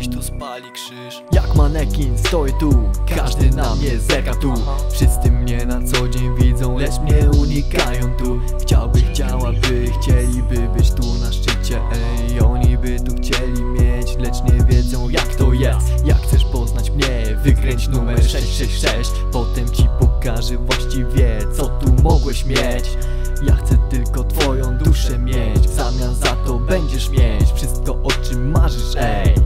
dziś tu spali krzyż. Jak manekin stoję tu, każdy na mnie zerka tu. Wszyscy mnie na co dzień widzą, lecz mnie unikają tu. Chciałaby, chcieliby być tu na szczycie, ej. Oni by tu chcieli mieć, lecz nie wiedzą jak to jest. Jak chcesz poznać mnie, wykręć numer 666. Potem ci pokażę właściwie co tu mogłeś mieć. Ja chcę tylko twoją duszę mieć, w zamian za to będziesz mieć wszystko o czym marzysz, ej.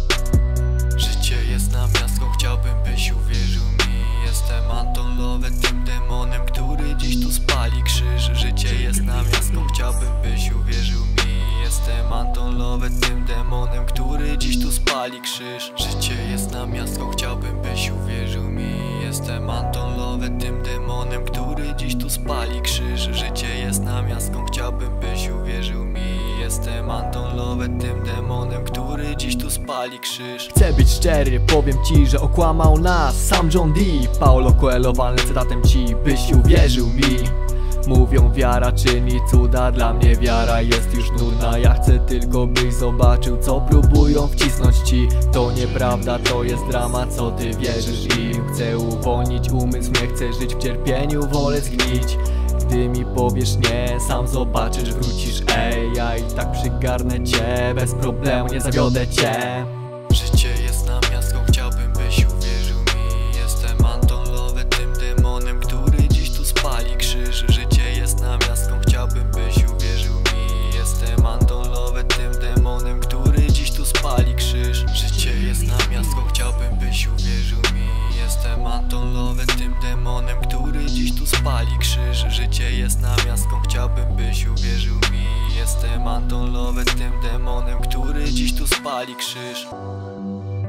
Życie jest namiastką, chciałbym byś uwierzył mi. Jestem Anton Love, tym demonem, który dziś tu spali krzyż. Życie jest namiastką, chciałbym byś uwierzył mi. Jestem Anton Love, tym demonem, który dziś tu spali krzyż. Życie jest namiastką, chciałbym byś uwierzył mi. Jestem Anton Love, tym demonem, który dziś tu spali krzyż. Życie jest namiastką, chciałbym byś uwierzył mi. Jestem Anton Love, tym demonem, który dziś tu spali krzyż. Chcę być szczery, powiem ci, że okłamał nas sam John Dee. Paulo Coelho walnę cytatem ci, byś uwierzył mi. Mówią wiara czyni cuda, dla mnie wiara jest już nudna. Ja chcę tylko byś zobaczył co próbują wcisnąć ci. To nieprawda, to jest drama, co ty wierzysz im. Chcę uwolnić umysł, nie chcę żyć w cierpieniu, wolę zgnić. Gdy mi powiesz nie, sam zobaczysz, wrócisz, ej. Ja i tak przygarnę cię, bez problemu nie zawiodę cię. Życie jest namiastką, chciałbym byś uwierzył mi. Jestem Anton Love, tym demonem, który dziś tu spali krzyż. Życie jest namiastką, chciałbym byś uwierzył mi. Jestem Anton Love, tym demonem, który dziś tu spali krzyż. Życie jest namiastką, chciałbym byś uwierzył mi. Jestem Anton Love, tym demonem, który dziś tu spali krzyż. Życie jest namiastką, chciałbym byś uwierzył mi. Jestem Anton Love, tym demonem, który dziś tu spali krzyż.